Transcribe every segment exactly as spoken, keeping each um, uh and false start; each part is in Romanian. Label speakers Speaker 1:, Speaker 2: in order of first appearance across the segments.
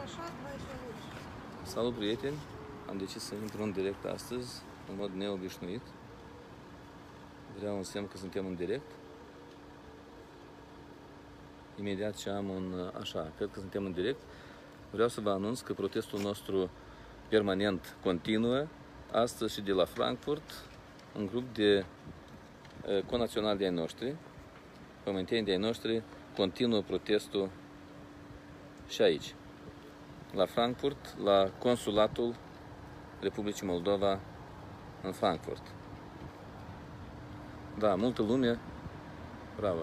Speaker 1: Salut, prieteni! Am decis să intru în direct astăzi, în mod neobișnuit. Vreau un semn că suntem în direct. Imediat ce am un... așa, cred că suntem în direct. Vreau să vă anunț că protestul nostru permanent continuă. Astăzi și de la Frankfurt, un grup de uh, conaționali de-ai noștri, pământeni de-ai noștri, continuă protestul și aici, la Frankfurt, la Consulatul Republicii Moldova în Frankfurt. Da, multă lume. Bravo!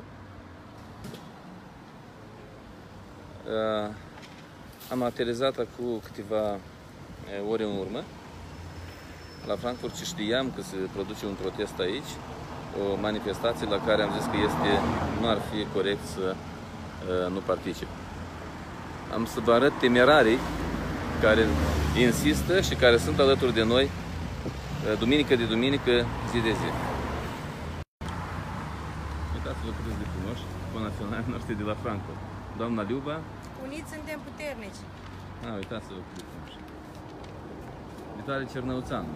Speaker 1: Uh, am aterizat acum câteva uh, ore în urmă la Frankfurt și știam că se produce un protest aici, o manifestație la care am zis că este, nu ar fi corect să uh, nu particip. Am să vă arăt temerarii care insistă și care sunt alături de noi uh, duminică de duminică, zi de zi. Uitați-vă cât de frumoși conaționalii noștri de la Frankfurt. Doamna Liuba.
Speaker 2: Uniți suntem puternici.
Speaker 1: Ah, uitați-vă cât de frumoși. Vitalie Cernăuțanu.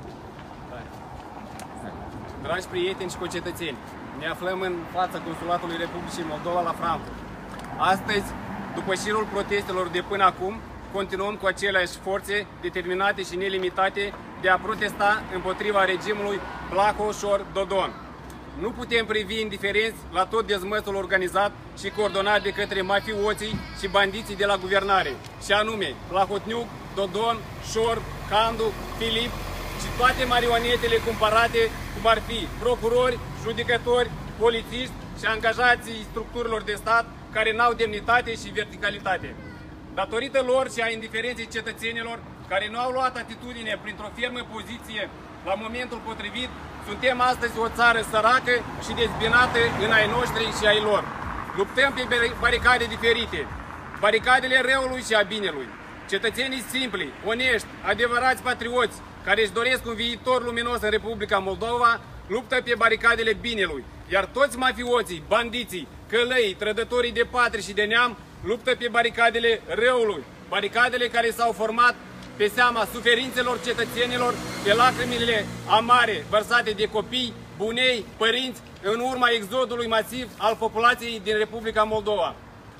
Speaker 3: Dragi prieteni și concetățeni, ne aflăm în fața Consulatului Republicii Moldova la Frankfurt. Astăzi, după șirul protestelor de până acum, continuăm cu aceleași forțe determinate și nelimitate de a protesta împotriva regimului Blaho-Șor-Dodon. Nu putem privi indiferenți la tot dezmățul organizat și coordonat de către mafioții și bandiții de la guvernare, și anume Plahotniuc, Dodon, Șor, Candu, Filip și toate marionetele cumpărate, cum ar fi procurori, judecători, polițiști și angajații structurilor de stat care n-au demnitate și verticalitate. Datorită lor și a indiferenței cetățenilor care nu au luat atitudine printr-o fermă poziție la momentul potrivit, suntem astăzi o țară săracă și dezbinată în ai noștri și ai lor. Luptăm pe baricade diferite, baricadele răului și a binelui. Cetățenii simpli, onești, adevărați patrioți, care își doresc un viitor luminos în Republica Moldova, luptă pe baricadele binelui, iar toți mafioții, bandiții, călăii, trădătorii de patrie și de neam luptă pe baricadele răului, baricadele care s-au format pe seama suferințelor cetățenilor, pe lacrimile amare vărsate de copii, bunei, părinți, în urma exodului masiv al populației din Republica Moldova.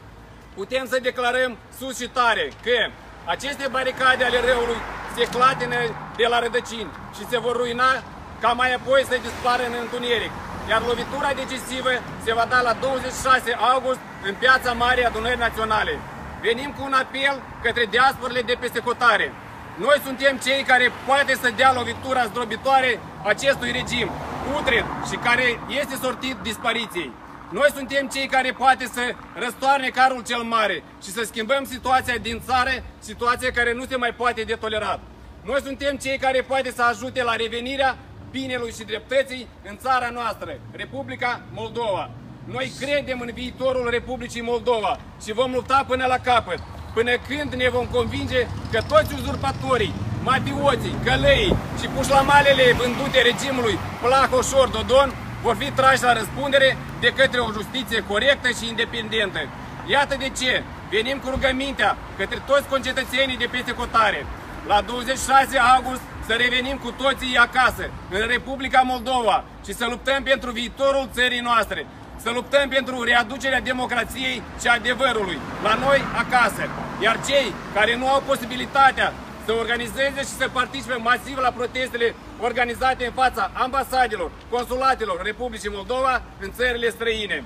Speaker 3: Putem să declarăm sus și tare că aceste baricade ale răului se clatină de la rădăcini și se vor ruina ca mai apoi să dispară în întuneric, iar lovitura decisivă se va da la douăzeci și șase august în Piața Mare Adunării Naționale. Venim cu un apel către diasporile de peste hotare. Noi suntem cei care poate să dea lovitura zdrobitoare acestui regim putred și care este sortit dispariției. Noi suntem cei care poate să răstoarne carul cel mare și să schimbăm situația din țară, situația care nu se mai poate de tolerat. Noi suntem cei care poate să ajute la revenirea binelui și dreptății în țara noastră, Republica Moldova. Noi credem în viitorul Republicii Moldova și vom lupta până la capăt, până când ne vom convinge că toți uzurpatorii, mafioții, călăii și pușlamalele vândute regimului Blaho-Șor-Dodon vor fi trași la răspundere de către o justiție corectă și independentă. Iată de ce venim cu rugămintea către toți concetățenii de peste hotare. La douăzeci și șase august să revenim cu toții acasă, în Republica Moldova, și să luptăm pentru viitorul țării noastre. Să luptăm pentru readucerea democrației și adevărului la noi acasă. Iar cei care nu au posibilitatea să organizeze și să participe masiv la protestele organizate în fața ambasadelor, consulatelor Republicii Moldova în țările străine.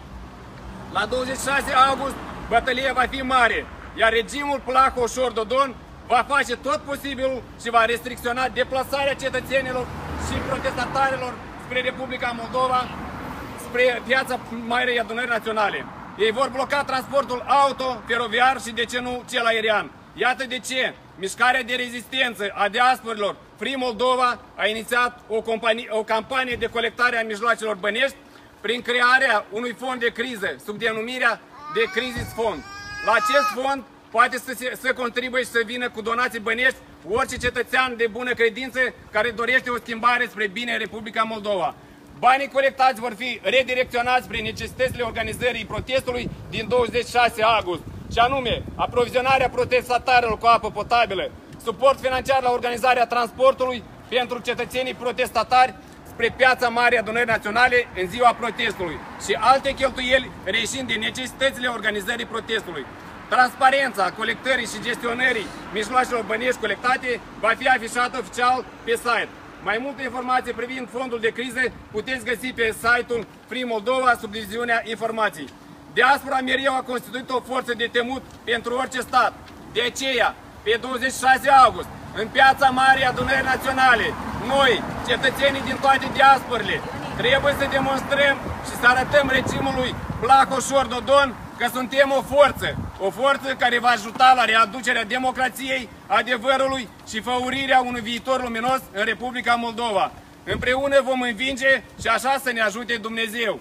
Speaker 3: La douăzeci și șase august bătălia va fi mare, iar regimul Blaho-Șor-Dodon va face tot posibilul și va restricționa deplasarea cetățenilor și protestatarilor spre Republica Moldova, spre Piața Marii Adunării Naționale. Ei vor bloca transportul auto, feroviar și, de ce nu, cel aerian. Iată de ce mișcarea de rezistență a diasporilor Free Moldova a inițiat o, companie, o campanie de colectare a mijloacelor bănești prin crearea unui fond de criză sub denumirea de Crisis Fund. La acest fond poate să, se, să contribuie și să vină cu donații bănești orice cetățean de bună credință care dorește o schimbare spre bine în Republica Moldova. Banii colectați vor fi redirecționați prin necesitățile organizării protestului din douăzeci și șase august și anume aprovizionarea protestatarilor cu apă potabilă, suport financiar la organizarea transportului pentru cetățenii protestatari spre piața Marii Adunări Naționale în ziua protestului și alte cheltuieli reșind din necesitățile organizării protestului. Transparența colectării și gestionării mijloacelor bănești colectate va fi afișată oficial pe site. Mai multe informații privind fondul de criză puteți găsi pe site-ul Free Moldova sub diviziunea informații. Diaspora mereu a constituit o forță de temut pentru orice stat. De aceea, pe douăzeci și șase august, în piața Marii Adunări Naționale, noi, cetățenii din toate diasporile, trebuie să demonstrăm și să arătăm regimului Blahoșor-Dodon că suntem o forță, o forță care va ajuta la readucerea democrației, adevărului și făurirea unui viitor luminos în Republica Moldova. Împreună vom învinge și așa să ne ajute Dumnezeu.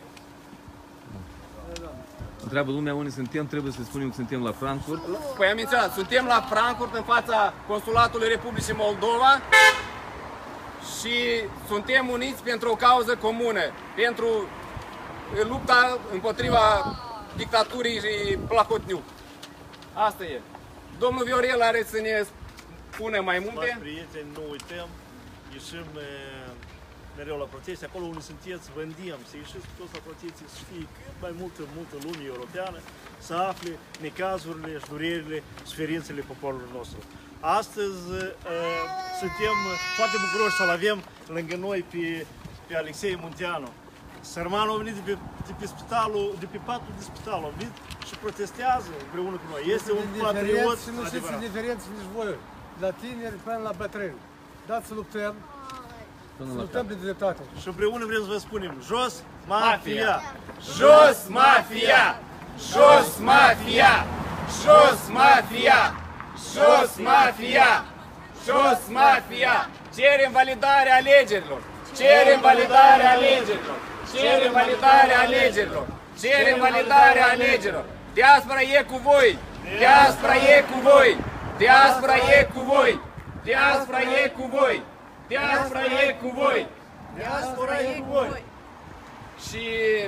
Speaker 1: Întreabă lumea unde suntem, trebuie să spunem că suntem la Frankfurt.
Speaker 3: Păi am menționat, suntem la Frankfurt în fața Consulatului Republicii Moldova și suntem uniți pentru o cauză comună, pentru lupta împotriva dictaturii și Plahotniuc. Asta e. Domnul Viorel are să ne spună mai multe.
Speaker 4: Stimați prieteni, nu uităm, ieșim mereu la proteste, acolo unde sunteți, vă îndemn să ieșiți toți la proteste, să știe cât mai multă, multă lume europeană, să afle necazurile și durerile, suferințele poporului nostru. Astăzi uh, suntem foarte bucuroși să-l avem lângă noi pe, pe Alexei Munteanu. Sărmanul a venit de pe, de pe spitalul, de pe patul de spital, a venit și protestează împreună cu noi. Este un patriot
Speaker 5: și nu știți indiferenți nici voi, de la tineri până la bătrâni. Dați să luptăm, să luptăm pentru dreptate.
Speaker 4: Și împreună vrem să vă spunem, jos mafia!
Speaker 3: Jos mafia! Jos mafia! Jos mafia! Jos mafia! Jos mafia! Cerem validarea alegerilor! Cerem validarea alegerilor! Cerem validarea alegerilor! Cerem validarea alegerilor! Diaspora e cu voi! Diaspora e cu voi! Diaspora e cu voi! Diaspora e cu voi! Diaspora e cu voi!
Speaker 4: Diaspora e cu voi!
Speaker 3: Și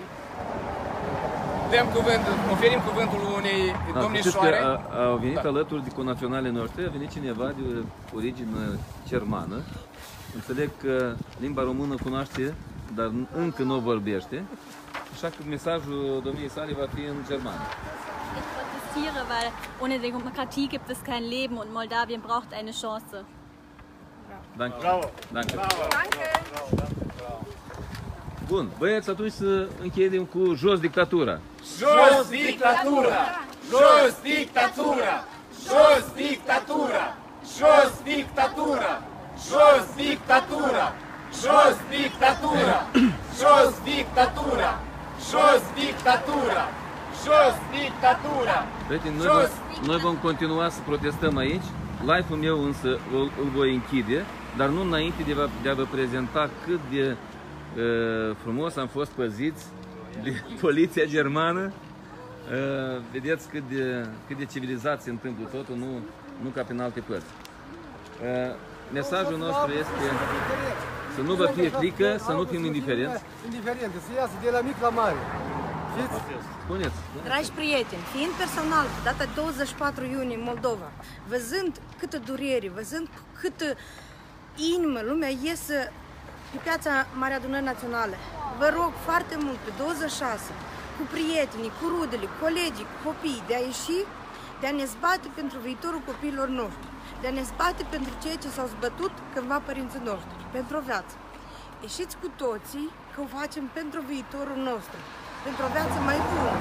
Speaker 3: dăm cuvânt, oferim cuvântul unei
Speaker 1: Da,
Speaker 3: domnișoare.
Speaker 1: a, au venit
Speaker 3: Da.
Speaker 1: alături de conaționale noștri, a venit cineva de origine germană. Înțeleg că limba română cunoaște, dar încă nu o vorbește. Așa că mesajul domniei sale va fi în germană.
Speaker 6: Ich protestiere, weil ohne Demokratie gibt es kein Leben und Moldawien braucht eine Chance.
Speaker 1: Danke.
Speaker 4: Bravo!
Speaker 1: Danke.
Speaker 2: Danke!
Speaker 1: Bun, băieți, atunci să încheiem cu jos dictatura.
Speaker 3: Jos dictatura! Jos dictatura! Jos dictatura! Jos dictatura! Jos dictatura! Jos dictatura! Jos dictatura! Jos dictatura! Jos dictatura!
Speaker 1: Prieteni, noi, vom, noi vom continua să protestăm aici. Live-ul meu însă îl, îl voi închide, dar nu înainte de, va, de a vă prezenta cât de uh, frumos am fost păziți de poliția germană. Uh, vedeți cât de, cât de civilizat se întâmplă totul, nu, nu ca prin alte părți. Uh, mesajul nostru este să nu vă fie frică, să nu fim indiferenți.
Speaker 5: Indiferente, să iasă de la mic la mare. Știți?
Speaker 1: Spuneți.
Speaker 2: Dragi prieteni, fiind personal pe data douăzeci și patru iunie în Moldova, văzând câtă durere, văzând câtă inimă lumea iese pe piața Marea Adunări Naționale, vă rog foarte mult pe douăzeci și șase cu prietenii, cu rudele, colegii, cu copiii, de a ieși, de a ne zbate pentru viitorul copiilor noștri, de a ne zbate pentru ceea ce s-au zbătut cândva părinții noștri, pentru o viață. Ieșiți cu toții că o facem pentru viitorul nostru, pentru o viață mai bună.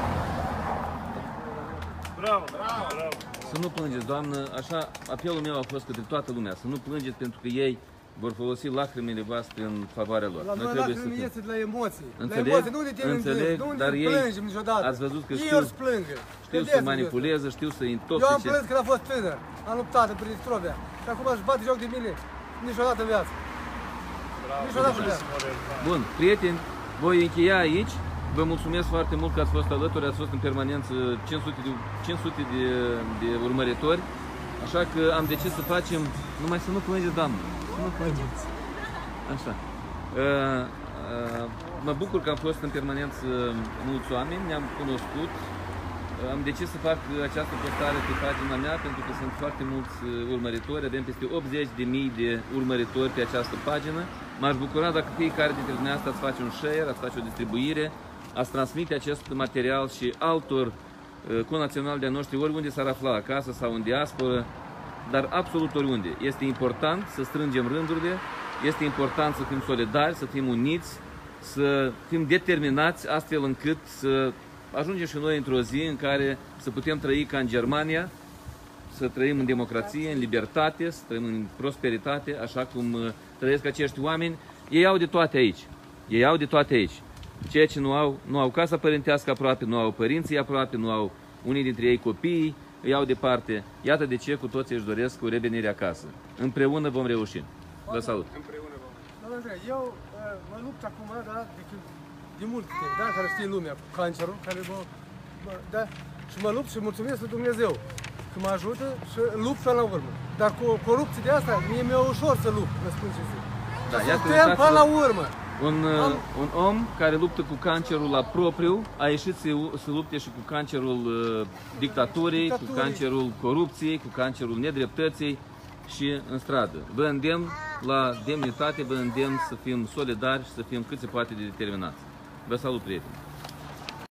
Speaker 4: Bravo! Bravo! Bravo!
Speaker 1: Să nu plângeți, doamnă, așa, apelul meu a fost către toată lumea, să nu plângeți pentru că ei vor folosi lacrimile voastre în favoarea lor.
Speaker 5: La noi lacrimile iese de la emoții.
Speaker 1: Înțeleg,
Speaker 5: la emoții, nu de tine
Speaker 1: înțeleg,
Speaker 5: nu
Speaker 1: dar
Speaker 5: de
Speaker 1: ei
Speaker 5: plângem niciodată.
Speaker 1: ați văzut că
Speaker 5: ei
Speaker 1: știu,
Speaker 5: ori plângă.
Speaker 1: știu să
Speaker 5: Vedeți
Speaker 1: manipuleze, știu să
Speaker 5: Eu am
Speaker 1: intoxice.
Speaker 5: plâns când am fost tânăr. Am luptat în Pridistrovia. Și acum își bate joc de mine niciodată în viață. Niciodată în viață.
Speaker 1: Bun, prieteni, voi încheia aici. Vă mulțumesc foarte mult că ați fost alături, ați fost în permanență cinci sute de, cinci sute de, de urmăritori. Așa că am decis să facem, numai să nu plângeți, doamnă, să nu plângeți. Așa. Uh, uh, mă bucur că am fost în permanență mulți oameni, ne-am cunoscut. am decis să fac această postare pe pagina mea pentru că sunt foarte mulți urmăritori, avem peste optzeci de mii de urmăritori pe această pagină. M-aș bucura dacă fiecare dintre dumneavoastră ați face un share, ați face o distribuire, ați transmite acest material și altor conaționali de-a noștri, oriunde s-ar afla, acasă sau în diasporă, dar absolut oriunde. Este important să strângem rândurile, este important să fim solidari, să fim uniți, să fim determinați astfel încât să ajungem și noi într-o zi în care să putem trăi ca în Germania, să trăim în democrație, în libertate, să trăim în prosperitate, așa cum trăiesc acești oameni. Ei au de toate aici. Ei au de toate aici. Ceea ce nu au, nu au casa părintească aproape, nu au părinții aproape, nu au unii dintre ei copiii, îi au departe. Iată de ce cu toții își doresc o revenire acasă. Împreună vom reuși. Vă salut!
Speaker 3: Împreună vom.
Speaker 5: Doamne Andrei, eu uh, mă lupt acum, da, de, când, de mult timp, da, care știe lumea, cu cancerul, care mă, mă, da, și mă lupt și mulțumesc lui Dumnezeu că mă ajută și lupt până la urmă. Dar cu corupție de asta, mie mi-e ușor să lupt, vă spun ce zic.
Speaker 1: Da,
Speaker 5: Suntem până la urmă.
Speaker 1: Un, un om care luptă cu cancerul la propriu a ieșit să, să lupte și cu cancerul uh, dictaturii, cu cancerul corupției, cu cancerul nedreptății și în stradă. Vă îndemn la demnitate, vă îndemn să fim solidari și să fim cât se poate de determinați. Vă salut, prieteni!